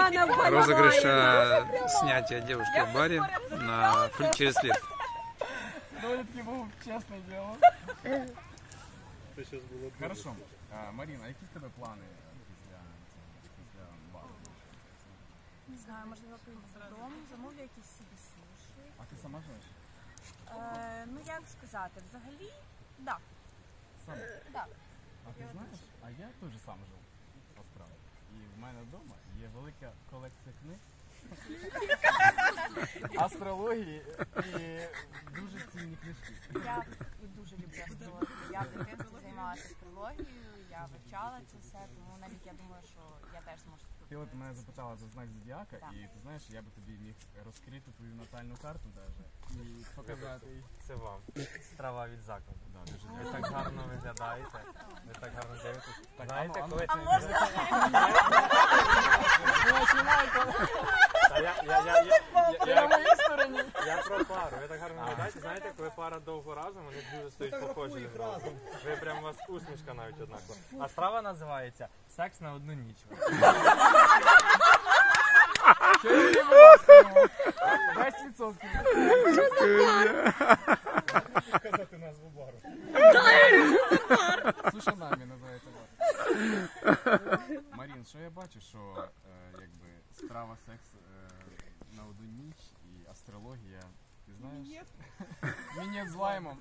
розыгрыш снятия девушки в баре через лифт. Довольно-таки было честное дело. Хорошо. Марина, які в тебе плани після бару? Не знаю, можливо, поїду додому, замовлю якісь собі суші. А ти сама живеш? Ну, як сказати, взагалі, так. Сама? Так. А ти знаєш, а я теж сам жив, насправді. І в мене вдома є велика колекція книг, астрології і дуже цінні книжки. Я дуже люблю астрологію. Я в дитинстві займалася астрологією, я вивчала це все, тому навіть я думаю, що я теж зможу. Ти от мене запитала за знак зодіака, і ти знаєш, я би тобі міг розкрити твою натальну карту навіть і показати її. Це вам. Страва від закладу. Да, дуже Ви так гарно виглядаєте, ви так гарно дивитесь. Так, Знаєте, а коли... А можна? Я про пару. Ви так гарно виглядаєте, знаєте, коли пара довго разом, вони дуже стають похожі один на одного. Ви прям, у вас усмішка навіть однакова. А страва називається «Секс на одну ніч». Що я не власному? 20%. Казати назву бару. Сушанамі називається бар. Марін, що я бачу, що якби страва, секс на одну ніч і астрологія, ти знаєш? Мінет з лаймом.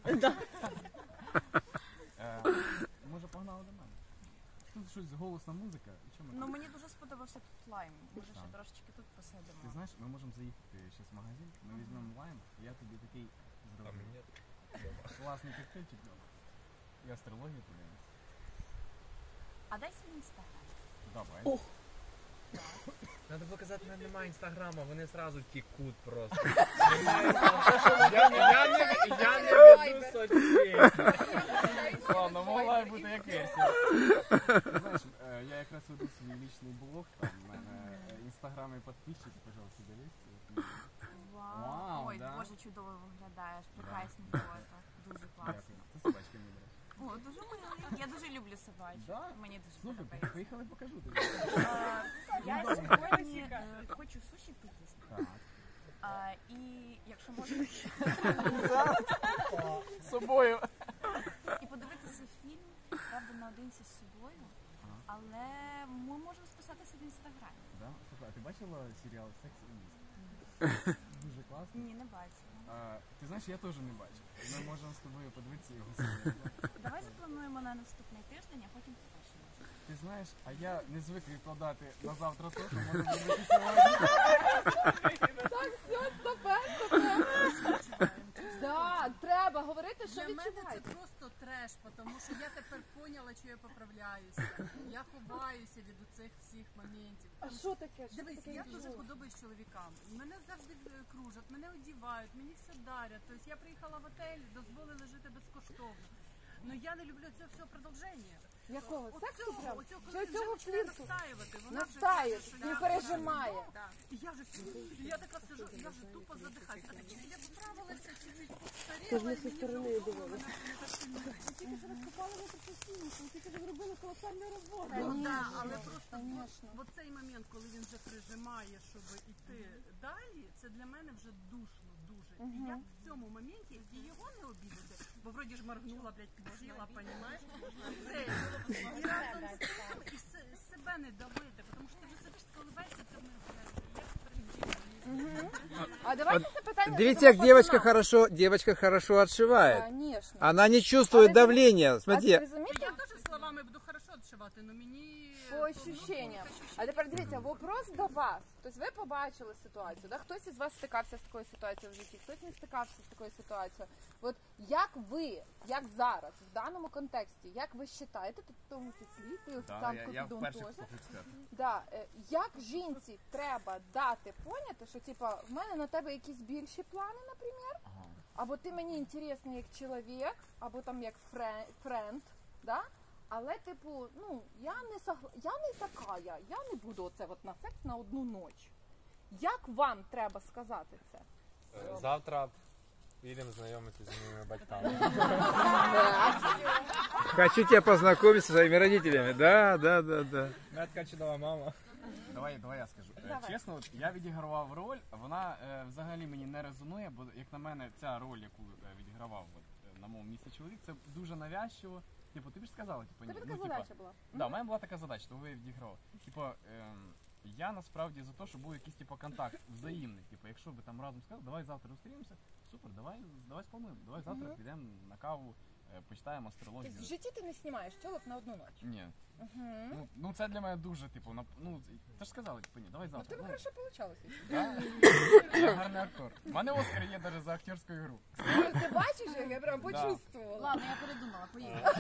Може погнали до мене? Тут щось голосна музика. Ну, мені дуже сподобався тут лайм. Може, ще трошечки тут посидимо. Ти знаєш, ми можемо заїхати зараз в магазин, ми візьмемо лайм, і я тобі такий зроблю. Класний коктейльчик. І астрологію подивимось. А дай свій інстаграм. Давай. Треба показати, в мене немає інстаграма, вони одразу тікуть просто. Я не веду соцсеті. Ладно, могла й бути як версія. Ти знаєш, я якраз веду свій лічний блог, там в мене інстаграм і підписчики, пожалуйста, дивись. Вау, Ой, да. боже, чудово виглядаєш. Прекрасні фото. Дуже класно. Ти собачки не береш. О, дуже милий. Я дуже люблю собачок. Да? Мені дуже Слухай, подобається. поїхали покажу тобі. Я сьогодні хочу суші поїсти. Так. І якщо можна, З собою. і подивитися фільм, правда, наодинці з собою, але ми можемо списатися в інстаграмі. Да? Слухай, а ти бачила серіал «Секс і міст»? Дуже класно. Ні, не бачила. Ти знаєш, я теж не бачив. Ми можемо з тобою подивитися його серіал. Давай заплануємо на наступний тиждень, а потім побачимо. Ти знаєш, а я не звик відкладати на завтра то, що можна зробити сьогодні. Да, треба говорити, що Для мене це відчуваєте. просто треш, тому що я тепер поняла, що я поправляюся. Я ховаюся від оцих всіх моментів. А що таке? Що Дивись, таке я відчула? дуже подобаюсь чоловікам. Мене завжди кружать, мене одівають, мені все дарять. Тобто я приїхала в отель, дозволили жити безкоштовно. Ну я не люблю цього всього продовження. Якого? Сексу прям? Оцього, Чи коли вже цього починає флірту? настаювати. Вона вже Настає, каже, що не я пережимає. Да. І я вже я така сижу, я вже тупо задихаюся. А чи я поправилася, чи постаріла, і мені вже удобно. Тільки що розкопали ви професійно, тільки що зробили колосальну роботу. Ну, да, але просто Конечно. в цей момент, коли він вже прижимає, щоб іти далі, це для мене вже душно дуже. І я в цьому моменті і його не обідати, бо вроді ж моргнула, блядь, піджила, понімаєш? І разом з тим, і себе не давити, тому що ти вже сидиш, коливаєшся, ти не А давайте це питання. Видите, как девочка хорошо отшивает. Конечно. Она не чувствует А вы давления. А Смотрите, розумієте? Я теж словами буду хорошо відшивати, але мені... По ощущениям. А тепер дивіться, вопрос до вас. Тобто ви побачили ситуацію, да? Хтось із вас стикався з такою ситуацією в житті, хтось не стикався з такою ситуацією. От як ви, як зараз, в даному контексті, як ви вважаєте, тут в тому числі, ти сам Купідон теж, да, як жінці треба дати поняти, що типа, в мене на тебе якісь більші плани, наприклад, або ти мені інтересний як чоловік, або там як френд, да? Але, типу, ну, я не така, я не буду оце от на секс на одну ніч. Як вам треба сказати це? Завтра їдемо знайомитися з моїми батьками. хочу тебя познакомить со своими родителями. Да. Мене така чудова мама. Давай я скажу. Давай. Чесно, от я відігравав роль, вона взагалі мені не резонує, бо як на мене ця роль, яку відігравав на моєму місці чоловік, це дуже навязчиво. Типу, ти ж сказала, типу, ні. Тебе така задача була? Да, у мене була така задача, то ви відіграв. Типу, я насправді за те, щоб був якийсь типу контакт взаємний. Типу, якщо ви там разом сказали, давай завтра зустрінемося, супер, давай сплануємо, давай завтра підемо на каву, почитаємо астрологію. Тобто в житті ти не знімаєш тілок на одну ніч? Ні. Ну це для мене дуже, типу, ти ж сказали, типу, ні, давай Ну, завтра. тебе хорошо вийшло. Я гарний актор. У мене Оскар є навіть за акторську ігру. Ти бачиш, як я прям почувствувала? Ладно, я передумала, поїхали.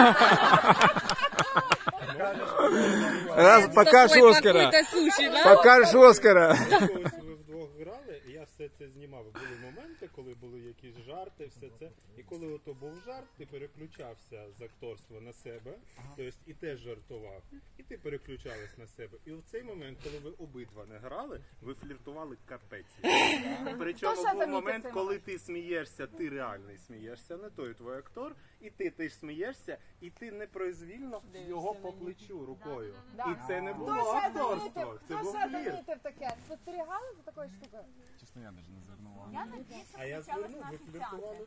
Раз, покажешь Оскара. Покажешь Оскара. Ось ви вдвох грали, і я все це знімав. Були моменти, коли були якісь жарти, все це. І коли ото був жарт, ти переключався з акторства на себе, тобто і теж жартував, і ти переключалась на себе. І в цей момент, коли ви обидва не грали, ви фліртували капець. Хто Причому ще був замітив момент, цей коли момент? ти смієшся, ти реальний смієшся, не той твій актор, і ти теж смієшся, і ти непроизвільно його по плечу рукою. Да. І це не було Хто ще акторство, замітив? це Хто був ще флірт. замітив таке? Спостерігали за такою штукою? Чесно, я навіть не звернув увагу. Я надіюся, А я звернув, ви фліртували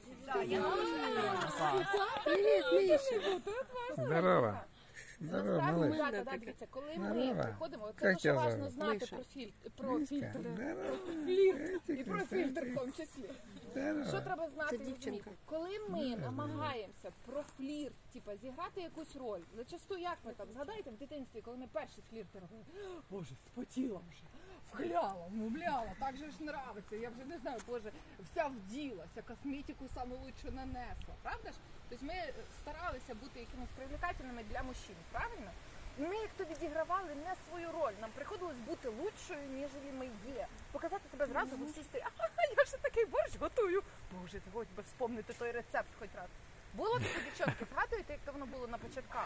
Здорово. Здорово, Насправді, малыш. да, дивіться, коли ми Здорово. приходимо, це Як дуже тебе важливо зовут? знати про фільтр. Здорово. І про фільтр в тому числі. Що Здорово. треба знати розуміти? Коли ми намагаємося про флірт, типа зіграти якусь роль, зачасту як ми там, згадайте в дитинстві, коли ми перші флірти робили, боже, спотіла вже, вхляла, вмовляла, так же ж нравиться, я вже не знаю, боже, вся вділася, косметику саму лучшу нанесла, правда ж? Тобто ми старалися бути якимось привлекательними для мужчин, правильно? І ми як то відігравали не свою роль, нам приходилось бути лучшою, ніж ми є. Показати себе зразу, бо всі стоять, я ж такий борщ готую. Боже, хоч би вспомнити той рецепт хоч раз. Було таке, дівчатки, згадуєте, як то воно було на початках?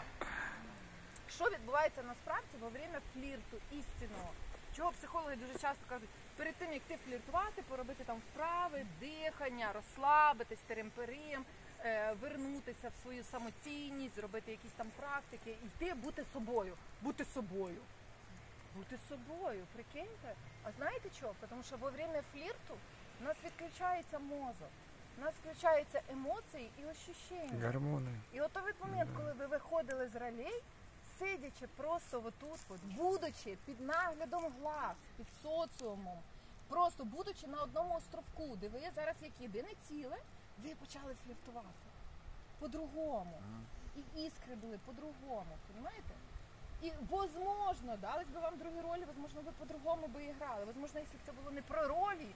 Що відбувається насправді во время флірту істинного? Чого психологи дуже часто кажуть, перед тим, як ти фліртувати, поробити там вправи, дихання, розслабитись, терем-перем, вернутися в свою самоцінність, зробити якісь там практики, йти бути собою. Бути собою. Бути собою, прикиньте. А знаєте чого? Тому що во время флірту у нас відключається мозок, у нас включаються емоції і ощущення. Гормоны. І от той момент, коли ви виходили з ролей, сидячи просто отут, от, будучи під наглядом глаз, під соціумом, просто будучи на одному островку, де ви зараз як єдине ціле, ви почали фліртувати по-другому. І іскри були по-другому, розумієте? І, возможно, дались би вам другі ролі, возможно, ви по-другому би і грали. Возможно, якщо б це було не про ролі,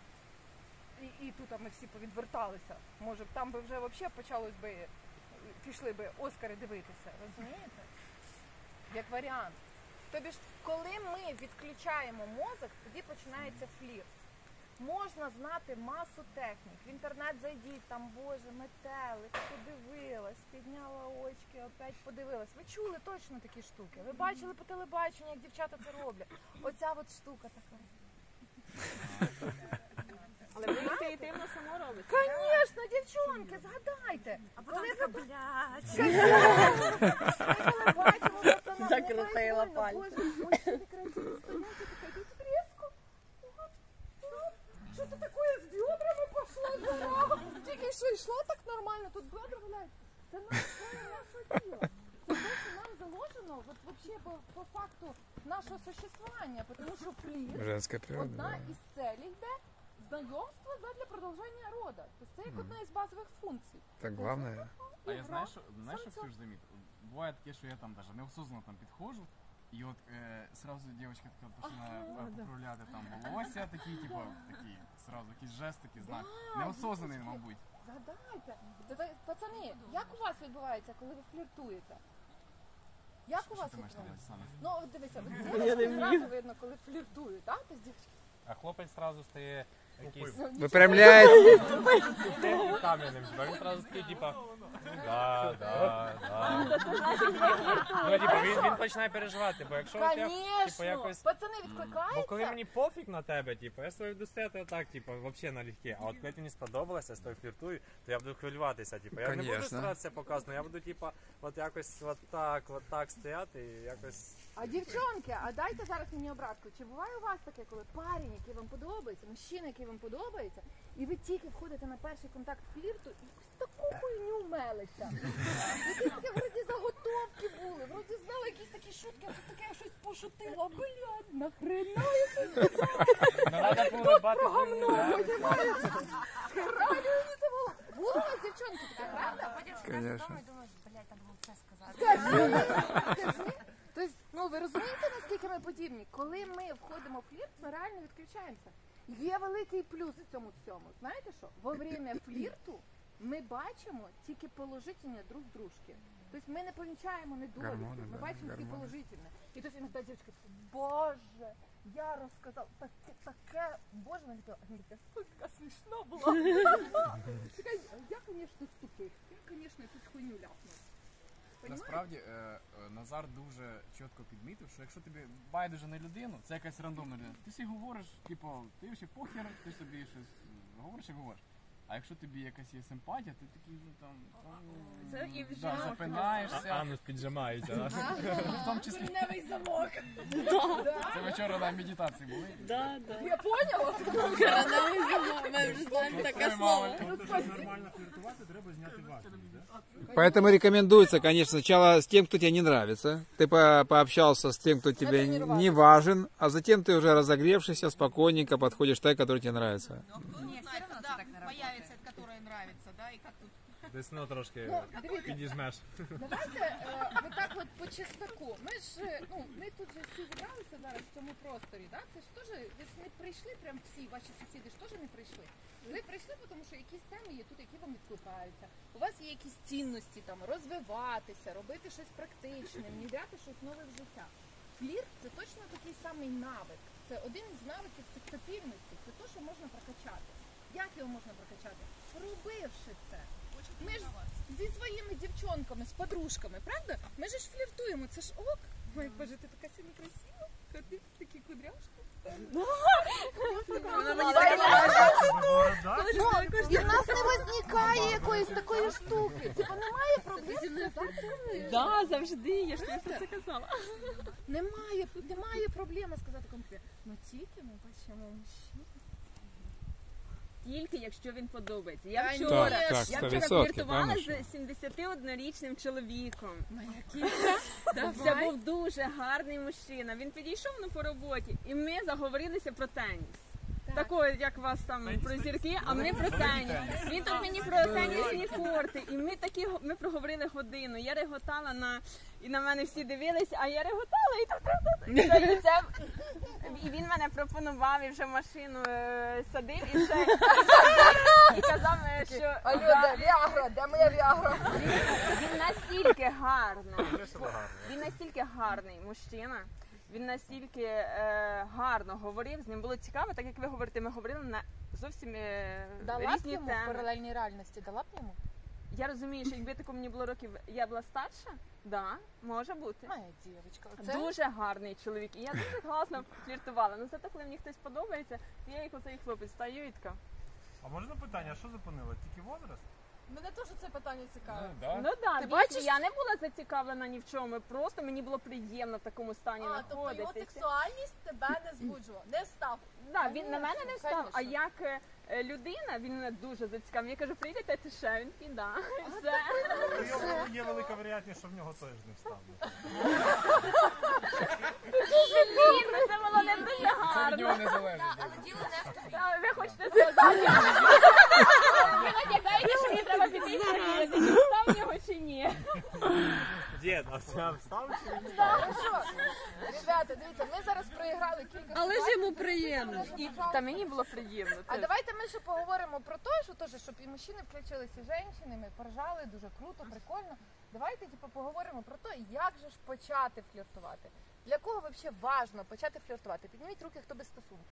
і тут ми всі повідверталися, може, там би вже взагалі почалось би, пішли би Оскари дивитися, розумієте? Як варіант. Тобі ж, коли ми відключаємо мозок, тоді починається флірт. Можна знати масу технік. В інтернет зайдіть, там, боже, метелик, подивилась, підняла очки, опять подивилась. Ви чули точно такі штуки? Ви бачили по телебаченню, як дівчата це роблять? Оця от штука така. Але ви інтуїтивно само робите. Звісно, дівчонки, згадайте. А потім така, блядь. Закрутила пальці. Що це таке з бедрами пошло дорога? Тільки що йшло так нормально, тут бедра гуляють. Це наше тіло. Це те, що нам заложено от, вообще, по факту нашого существування, тому що флірт Женская природа. одна Да. із целей, де знайомство для продовження роду. Тобто це як одна із базових функцій. Так главное. А я Ігра. знаєш, що Ксюш замітив? Буває таке, що я там навіть неосознанно там підходжу, і от сразу дівчинка така починає поправляти там волосся, такі, типу, такі, сразу якийсь жест, такий знак. Неосознаний, мабуть. Згадайте, пацани, як у вас відбувається, коли ви фліртуєте? Як у Що вас ти маєш на відбувається? увазі, Саня? Ну, от дивися, дівчатки одразу видно, коли фліртують, так? Тобто дівчатки. А хлопець одразу стає якийсь Выпрямляется. кам'яним. Він одразу такий, типа, Ну, типу, він починає переживати, бо якщо от я, типу, Конечно! якось... Пацани Бо коли відкликаються. мені пофіг на тебе, типу, я свою достати отак, типу, взагалі налегке. А от коли ти мені сподобалася, я з тобою фліртую, то я буду хвилюватися, типу. Я не буду Конечно. старатися показувати, я буду, типу, от якось от так стояти і якось... А дівчонки, а дайте зараз мені обратку. Чи буває у вас таке, коли парень, який вам подобається, мужчина, який вам подобається, і ви тільки входите на перший контакт флірту і ось таку хуйню мелиться? Якісь такі вроді заготовки були, вроді знали якісь такі шутки, а тут таке я щось пошутила. Блядь, нахрена я це Треба було бати... Хералю це було. Було у вас, дівчонки, таке, правда? Ходиш Конечно. додому і думаєш, блядь, треба було це сказати. Скажи. Тобто, ну ви розумієте, наскільки ми подібні? Коли ми входимо в флірт, ми реально відключаємося. Є великий плюс в цьому всьому. Знаєте що? Во время флірту ми бачимо тільки положительне друг дружки. Тобто ми не помічаємо недоліки, Гормони, ми да, бачимо тільки гормони. положительне. І тобто іноді дівчинка, Боже, я розказав таке, Боже, вона така, така смішна була. Чекай, я, звісно, ступив. Я, звісно, якусь хуйню ляпнув. Насправді Назар дуже чітко підмітив, що якщо тобі байдуже на людину, це якась рандомна людина, ти собі говориш, типу, ти ще похер, ти собі щось говориш і говориш. А якщо тобі якась є симпатія, ти такий, ну там, Це і вже да, запинаєшся. Анус піджимається, да? В тому числі. Кореневий замок. Це ви вчора на медитації були? Да. Я поняла? Коронавий замок. Ми вже знаємо таке слово. Тобто, щоб нормально фліртувати, треба зняти важність, да? Поэтому рекомендуется, конечно, сначала с тем, кто тебе не нравится. Ты пообщался с тем, кто тебе не важен, а затем ты уже разогревшийся, спокойненько подходишь к той, которая тебе нравится. Нет, все равно когда появится, которая нравится, да, и как тут. Десь, ну, трошки Дивіться, підіжмеш. давайте отак от по чесноку. Ми тут же всі зібралися зараз в цьому просторі, да? Це ж теж, ви ж не прийшли прям всі, ваші сусіди ж теж не прийшли. Ви прийшли, тому що якісь теми є тут, які вам відкликаються. У вас є якісь цінності там, розвиватися, робити щось практичне, внідряти щось нове в життя. Флірт – це точно такий самий навик. Це один із навиків сексапільності. Це те, що можна прокачати. Як його можна прокачати? Робивши це. Ми ж зі своїми дівчонками, з подружками, правда? Ми ж фліртуємо, це ж ок. Ой, Боже, ти така сильно красива, ти такі кудряшки. І в нас не виникає якоїсь такої штуки. Типа немає проблем сказати. Да, завжди, я ж тобі про це казала. Немає проблеми сказати конкретно. Ну тільки ми бачимо мужчину. Тільки якщо він подобається. Я Та вчора, Так, так, я 100%, вчора фліртувала конечно. з 71-річним чоловіком. Моя Це був дуже гарний мужчина. Він підійшов по роботі, і ми заговорилися про теніс. Такого, як у вас там про зірки, а ми про теніс. Він тут мені про тенісні корти. І ми проговорили годину. Я реготала і на мене всі дивилися, а я реготала і він мене пропонував, і вже машину садив і казав, що Алло, де Віагра? Де моя Віагра? він настільки гарний. Він настільки гарний мужчина. Він настільки гарно говорив, з ним було цікаво, так як ви говорите, ми говорили на зовсім Дала б різні йому в теми. паралельній реальності, дала б йому? Я розумію, що якби тако мені було років, я була старша, да, може бути. Моя дівчинка. Дуже гарний чоловік, і я дуже класно фліртувала. Ну зато, коли мені хтось подобається, то я як оцей хлопець, та Юрітка. А можна питання, що зупинило? Тільки возраст? Мене теж це питання цікаве. Ну так, Ти бачиш? я не була зацікавлена ні в чому, просто мені було приємно в такому стані знаходитися. сексуальність тебе не збуджувала, не став. Да, він на мене не став, Конечно. а як людина, він мене дуже зацікавив. Я кажу, прийдете, ти ще, він такий, да, і все. Є велика вероятність, що в нього теж не встав. Ні, це було не дуже Це від гарно. нього не залежить. Але діло не в тобі. Ви хочете сказати? Ви натякаєте, що мені треба піти і перевірити, чи встав його чи ні. Дід, а це встав чи не Хорошо. Ребята, дивіться, ми зараз проіграли кілька Але ж ситуацій. йому приємно. Та мені було приємно. А давайте ми ще поговоримо про те, що теж, щоб і мужчини включилися, і жінки, ми поржали, дуже круто, прикольно. Давайте поговоримо про те, як же ж почати фліртувати. Для кого взагалі важливо почати фліртувати? Підніміть руки, хто без стосунків.